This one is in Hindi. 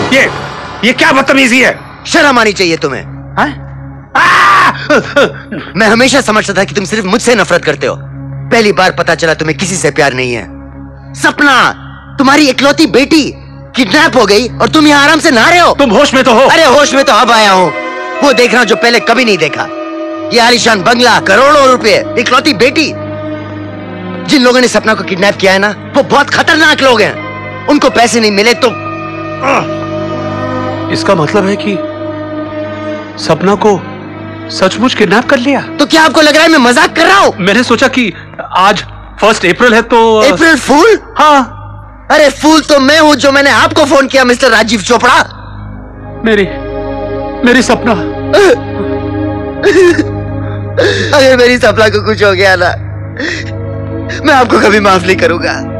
ये क्या बदतमीजी है? शर्म आनी चाहिए तुम्हें। मैं हमेशा समझता था कि तुम सिर्फ मुझसे नफरत करते हो। पहली बार पता चला तुम्हें किसी से प्यार नहीं है। सपना, तुम्हारी इकलौती बेटी किडनैप हो गई और तुम यहाँ आराम से नहा रहे हो। तुम होश में तो हो? अरे होश में तो अब आया हूँ। वो देख रहा हूँ जो पहले कभी नहीं देखा। ये आलीशान बंगला, करोड़ों रुपए, इकलौती बेटी। जिन लोगों ने सपना को किडनैप किया है ना, वो बहुत खतरनाक लोग हैं। उनको पैसे नहीं मिले तो इसका मतलब है कि सपना को सचमुच किडनैप कर लिया। तो क्या आपको लग रहा है मैं मजाक कर रहा हूँ? मैंने सोचा कि आज 1 अप्रैल है तो अप्रैल फूल? हाँ। अरे फूल तो मैं हूँ जो मैंने आपको फोन किया मिस्टर राजीव चोपड़ा। मेरी सपना। अगर मेरी सपना को कुछ हो गया ना, मैं आपको कभी माफ नहीं करूंगा।